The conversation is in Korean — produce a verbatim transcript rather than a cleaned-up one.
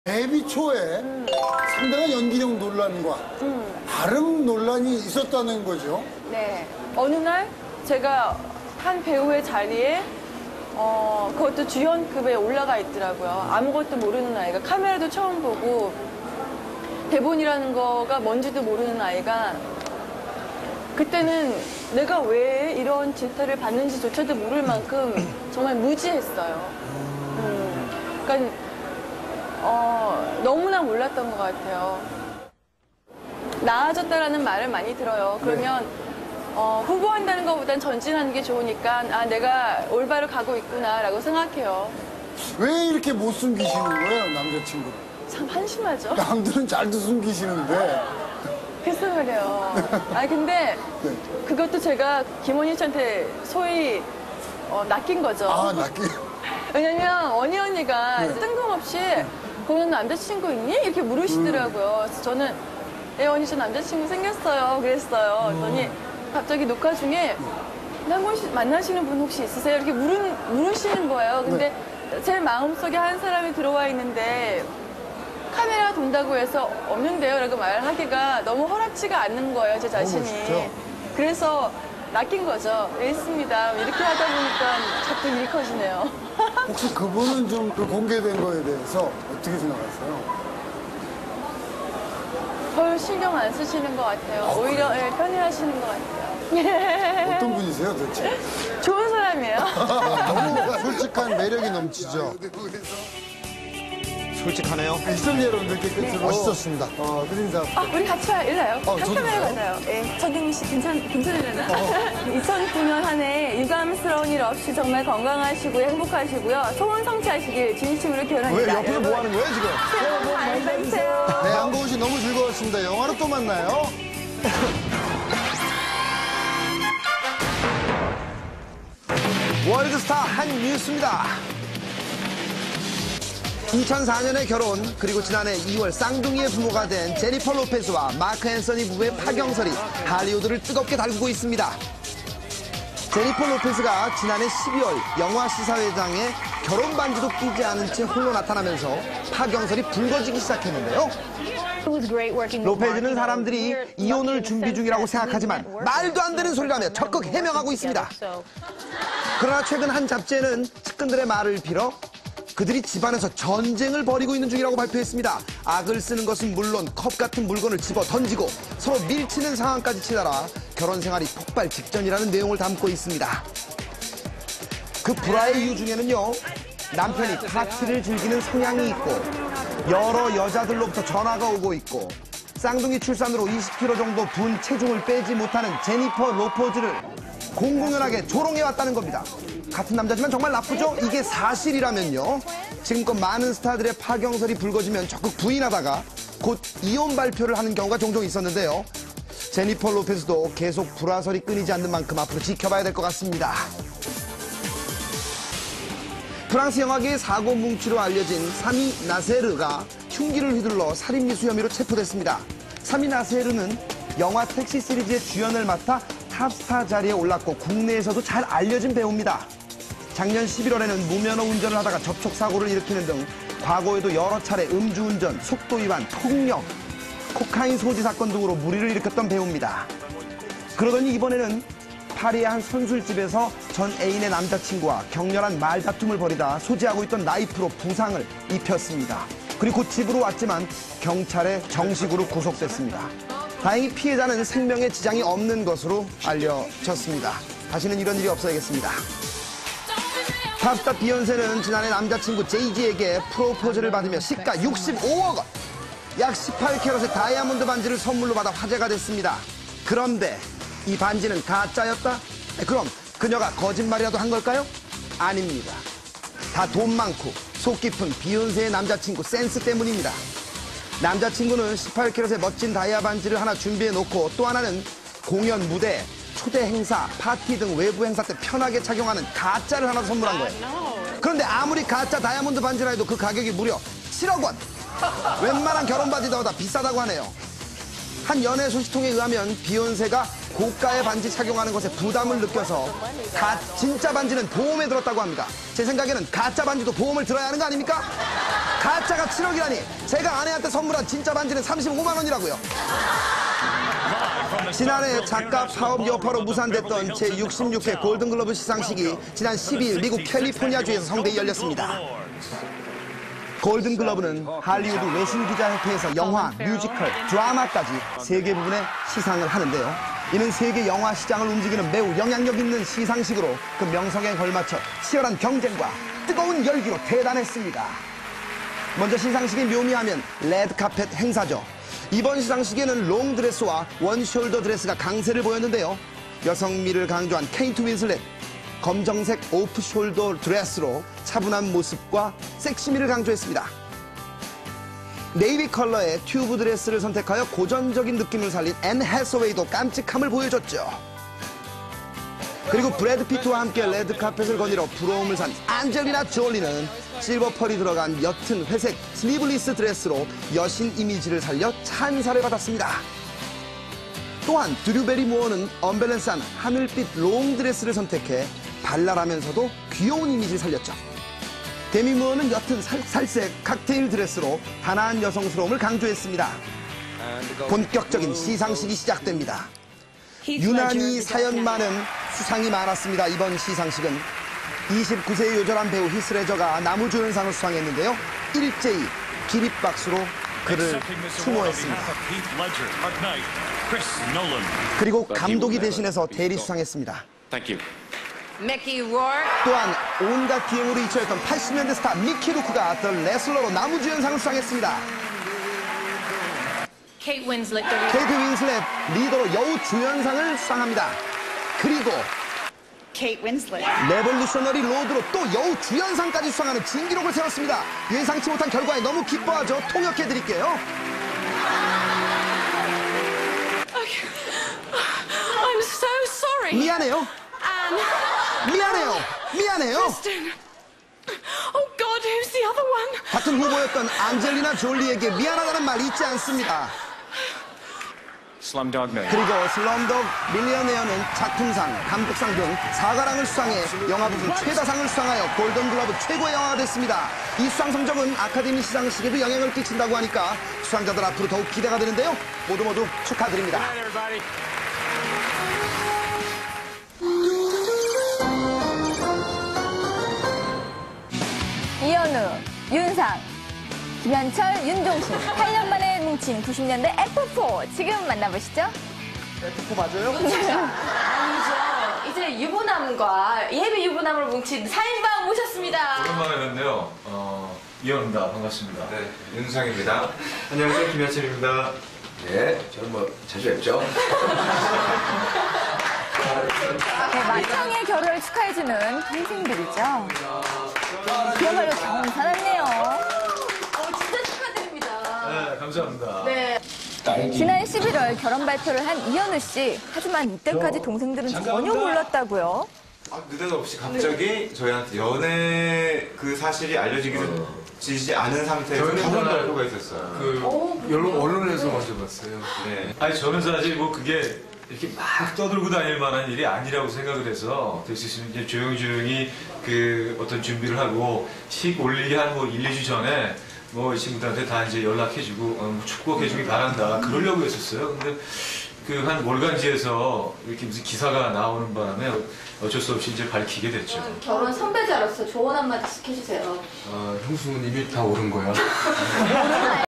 데뷔 초에 음. 상당한 연기력 논란과 음. 발음 논란이 있었다는 거죠. 네. 어느 날 제가 한 배우의 자리에 어, 그것도 주연급에 올라가 있더라고요. 아무것도 모르는 아이가, 카메라도 처음 보고 대본이라는 거가 뭔지도 모르는 아이가, 그때는 내가 왜 이런 질타를 받는지조차도 모를 만큼 정말 무지했어요. 음. 그러니까 어, 너무나 몰랐던 것 같아요. 나아졌다라는 말을 많이 들어요. 그러면 어, 후보한다는 것보단 전진하는 게 좋으니까 아, 내가 올바로 가고 있구나라고 생각해요. 왜 이렇게 못 숨기시는 거예요, 남자친구를? 참 한심하죠. 남들은 잘도 숨기시는데. 글쎄 말이에요. 아 근데 네. 그것도 제가 김원희 씨한테 소위 어, 낚인 거죠. 아, 낚인. 왜냐면 원희 언니가 네. 뜬금없이 너는 남자친구 있니? 이렇게 물으시더라고요. 그래서 저는 예, 언니 저 남자친구 생겼어요. 그랬어요. 그랬더니 갑자기 녹화 중에 한 번 만나시는 분 혹시 있으세요? 이렇게 물으, 물으시는 거예요. 근데 네. 제 마음속에 한 사람이 들어와 있는데 카메라 돈다고 해서 없는데요? 라고 말을 하기가 너무 허락지가 않는 거예요. 제 자신이. 어, 그래서 낚인 거죠. 예, 있습니다. 이렇게 하다 보니까 자꾸 일이 커지네요. 혹시 그분은 좀 그 공개된 거에 대해서 어떻게 생각하세요? 별 신경 안 쓰시는 것 같아요. 아, 오히려 예, 편해하시는 것 같아요. 어떤 분이세요, 도대체? 좋은 사람이에요. 너무 솔직한 매력이 넘치죠. 솔직하네요. 시청자 여러분들께 끝으로 멋있었습니다. 어, 끝인사. 아, 우리 같이 와요. 일나요? 어, 한 저도 카메라 가요? 가자요. 예. 전경민 씨 괜찮, 괜찮으려나? 이천구 년 한 해 유감스러운 일 없이 정말 건강하시고 행복하시고요. 소원 성취하시길 진심으로 왜 기원합니다. 옆에서 뭐 하는 거예요, 지금? 새해 복 많이 받으세요. 네, 안고은 씨 너무 즐거웠습니다. 영화로 또 만나요. 월드스타 한뉴스입니다. 이천사 년에 결혼, 그리고 지난해 이월 쌍둥이의 부모가 된 제니퍼 로페즈와 마크 앤서니 부부의 파경설이 할리우드를 뜨겁게 달구고 있습니다. 제니퍼 로페즈가 지난해 십이월 영화 시사회장에 결혼 반지도 끼지 않은 채 홀로 나타나면서 파경설이 불거지기 시작했는데요. 로페즈는 사람들이 이혼을 준비 중이라고 생각하지만 말도 안 되는 소리라며 적극 해명하고 있습니다. 그러나 최근 한 잡지에는 측근들의 말을 빌어 그들이 집안에서 전쟁을 벌이고 있는 중이라고 발표했습니다. 악을 쓰는 것은 물론 컵 같은 물건을 집어 던지고 서로 밀치는 상황까지 치달아 결혼 생활이 폭발 직전이라는 내용을 담고 있습니다. 그 불화의 이유 중에는요, 남편이 파티를 즐기는 성향이 있고 여러 여자들로부터 전화가 오고 있고 쌍둥이 출산으로 이십 킬로그램 정도 분 체중을 빼지 못하는 제니퍼 로페즈를 공공연하게 조롱해왔다는 겁니다. 같은 남자지만 정말 나쁘죠? 이게 사실이라면요. 지금껏 많은 스타들의 파경설이 불거지면 적극 부인하다가 곧 이혼 발표를 하는 경우가 종종 있었는데요. 제니퍼 로페즈도 계속 불화설이 끊이지 않는 만큼 앞으로 지켜봐야 될 것 같습니다. 프랑스 영화계의 사고 뭉치로 알려진 사미 나세르가 흉기를 휘둘러 살인미수 혐의로 체포됐습니다. 사미 나세르는 영화 택시 시리즈의 주연을 맡아 탑스타 자리에 올랐고 국내에서도 잘 알려진 배우입니다. 작년 십일월에는 무면허 운전을 하다가 접촉사고를 일으키는 등 과거에도 여러 차례 음주운전, 속도위반, 폭력, 코카인 소지 사건 등으로 물의를 일으켰던 배우입니다. 그러더니 이번에는 파리의 한 선술집에서 전 애인의 남자친구와 격렬한 말다툼을 벌이다 소지하고 있던 나이프로 부상을 입혔습니다. 그리고 곧 집으로 왔지만 경찰에 정식으로 구속됐습니다. 다행히 피해자는 생명에 지장이 없는 것으로 알려졌습니다. 다시는 이런 일이 없어야겠습니다. 탑스타 비욘세는 지난해 남자친구 제이지에게 프로포즈를 받으며 시가 육십오억 원, 약 십팔 캐럿의 다이아몬드 반지를 선물로 받아 화제가 됐습니다. 그런데 이 반지는 가짜였다? 그럼 그녀가 거짓말이라도 한 걸까요? 아닙니다. 다 돈 많고 속 깊은 비욘세의 남자친구 센스 때문입니다. 남자친구는 십팔 캐럿의 멋진 다이아 반지를 하나 준비해놓고 또 하나는 공연 무대, 초대 행사, 파티 등 외부 행사 때 편하게 착용하는 가짜를 하나 선물한 거예요. 그런데 아무리 가짜 다이아몬드 반지라 해도 그 가격이 무려 칠억 원. 웬만한 결혼 반지보다 비싸다고 하네요. 한 연예 소식통에 의하면 비욘세가 고가의 반지 착용하는 것에 부담을 느껴서 가, 진짜 반지는 보험에 들었다고 합니다. 제 생각에는 가짜 반지도 보험을 들어야 하는 거 아닙니까? 가짜가 칠억이라니. 제가 아내한테 선물한 진짜 반지는 삼십오만 원이라고요. 지난해 작가 파업 여파로 무산됐던 제육십육 회 골든글러브 시상식이 지난 십이 일 미국 캘리포니아주에서 성대히 열렸습니다. 골든글러브는 할리우드 외신기자협회에서 영화, 뮤지컬, 드라마까지 세 개 부분에 시상을 하는데요. 이는 세계 영화 시장을 움직이는 매우 영향력 있는 시상식으로 그 명성에 걸맞춰 치열한 경쟁과 뜨거운 열기로 대단했습니다. 먼저 시상식의 묘미하면 레드카펫 행사죠. 이번 시상식에는 롱드레스와 원숄더 드레스가 강세를 보였는데요. 여성미를 강조한 케이트 윈슬렛, 검정색 오프숄더 드레스로 차분한 모습과 섹시미를 강조했습니다. 네이비 컬러의 튜브 드레스를 선택하여 고전적인 느낌을 살린 앤 해서웨이도 깜찍함을 보여줬죠. 그리고 브래드 피트와 함께 레드카펫을 거닐어 부러움을 산 안젤리나 졸리는 실버 펄이 들어간 옅은 회색 슬리브리스 드레스로 여신 이미지를 살려 찬사를 받았습니다. 또한 드류 베리모어는 언밸런스한 하늘빛 롱드레스를 선택해 발랄하면서도 귀여운 이미지를 살렸죠. 데미 무어는 옅은 살, 살색 칵테일 드레스로 단아한 여성스러움을 강조했습니다. 본격적인 시상식이 시작됩니다. 유난히 사연 많은 수상이 많았습니다. 이번 시상식은 이십구 세의 요절한 배우 히스레저가 나무주연상을 수상했는데요. 일제히 기립박수로 그를 추모했습니다. 그리고 감독이 대신해서 대리 수상했습니다. 또한 온갖 기행으로 잊혀졌던 팔십 년대 스타 미키 루크가 더 레슬러로 나무주연상을 수상했습니다. Kate Winslet, 케이트 윈슬렛 리더로 여우 주연상을 수상합니다. 그리고 Kate Winslet. 레볼루셔너리 로드로 또 여우 주연상까지 수상하는 진기록을 세웠습니다. 예상치 못한 결과에 너무 기뻐하죠. 통역해드릴게요. I'm so sorry. 미안해요. Anne, 미안해요. 미안해요. Kristen. Oh God, who's the other one? 같은 후보였던 안젤리나 졸리에게 미안하다는 말 잊지 않습니다. Slumdog Millionaire. 그리고 슬럼독 밀리어네어는 작품상, 감독상 등 사가랑을 수상해 영화 부분 최다상을 수상하여 골든글러브 최고의 영화가 됐습니다. 이 수상 성적은 아카데미 시상식에도 영향을 끼친다고 하니까 수상자들 앞으로 더욱 기대가 되는데요. 모두 모두 축하드립니다. 이현우, 윤상, 김현철, 윤종신 팔 년 만에 뭉친 구십 년대 에프 사 지금 만나보시죠. 에프 사 맞아요? 아니죠. 이제 유부남과 예비 유부남을 뭉친 사 인방 모셨습니다. 오랜만에 뵙네요. 어, 이현우입니다. 반갑습니다. 네, 윤상입니다. 안녕하세요. 김현철입니다. 예, 저는 뭐 자주 뵙죠. 네, 마청의 결혼을 축하해주는 동생들이죠. 그야말로 경사났네요. 어, 진짜 축하드립니다. 네, 감사합니다. 네. 지난 십일월 결혼 발표를 한 이현우 씨. 하지만 이때까지 동생들은 전혀 몰랐다고요. 아, 느닷없이 갑자기 저희한테 연애 그 사실이 알려지지 않은 상태에서 저희는 결혼 그날 발표가 있었어요. 그 언론, 언론에서 먼저 봤어요. 네. 아니, 저는 사실 뭐 그게 이렇게 막 떠들고 다닐 만한 일이 아니라고 생각을 해서 될 수 있으면 이제 조용히 조용히 그 어떤 준비를 하고 식 올리기 한 뭐 일, 이 주 전에 뭐 이 친구들한테 다 이제 연락해주고 어, 뭐 축복해주길 바란다 그러려고 했었어요. 근데 그 한 월간지에서 이렇게 무슨 기사가 나오는 바람에 어쩔 수 없이 이제 밝히게 됐죠. 결혼 선배자로서 조언 한마디씩 해주세요. 아, 형수는 이미 다 오른 거야.